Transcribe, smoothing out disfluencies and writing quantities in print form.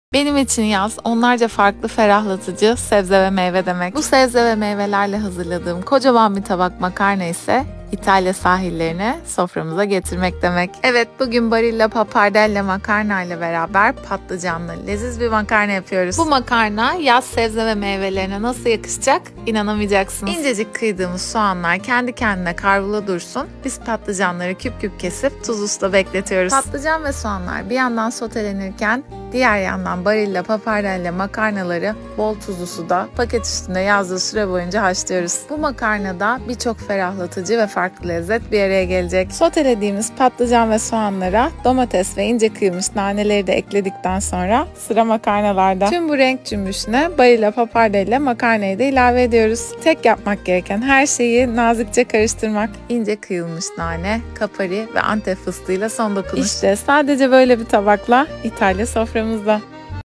Benim için yaz onlarca farklı ferahlatıcı sebze ve meyve demek. Bu sebze ve meyvelerle hazırladığım kocaman bir tabak makarna ise İtalya sahillerine soframıza getirmek demek. Evet, bugün Barilla Pappardelle makarna ile beraber patlıcanlı leziz bir makarna yapıyoruz. Bu makarna yaz sebze ve meyvelerine nasıl yakışacak inanamayacaksınız. İncecik kıydığımız soğanlar kendi kendine kavrula dursun. Biz patlıcanları küp küp kesip tuzlu suda bekletiyoruz. Patlıcan ve soğanlar bir yandan sotelenirken diğer yandan Barilla Pappardelle makarnaları bol tuzlu suda paket üstünde yazdığı süre boyunca haşlıyoruz. Bu makarnada birçok ferahlatıcı ve farklı lezzet bir araya gelecek. Sotelediğimiz patlıcan ve soğanlara domates ve ince kıyılmış naneleri de ekledikten sonra sıra makarnalarda. Tüm bu renk cümbüşüne Barilla Pappardelle makarnayı da ilave ediyoruz. Tek yapmak gereken her şeyi nazikçe karıştırmak. İnce kıyılmış nane, kapari ve Antep fıstığıyla son dokunuş. İşte sadece böyle bir tabakla İtalya soframızda.